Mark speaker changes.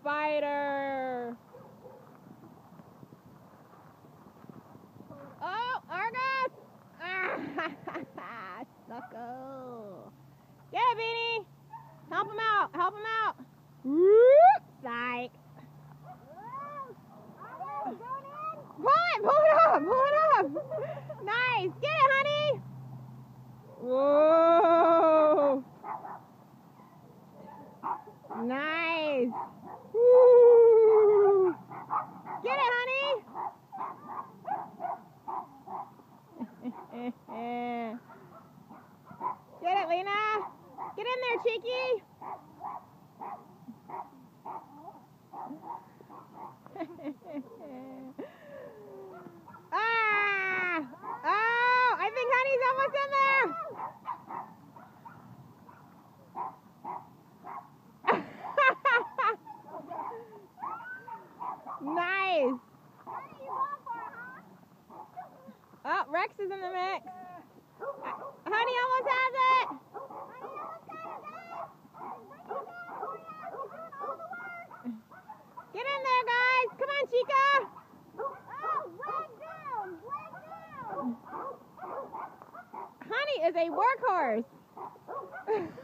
Speaker 1: spider. Oh, Argus! Ah, sucker. Get it, Beanie. Help him out. Help him out. Psych. Pull it. Pull it up. Pull it up. Nice. Get it, honey. Whoa. Nice. Woo. Get it, honey. Get it, Lena. Get in there, cheeky. Ah! Oh, I think honey's almost in there. Nice. Oh, Rex is in the mix. Honey almost has it. Get in there, guys. Come on, Chica. Honey is a workhorse.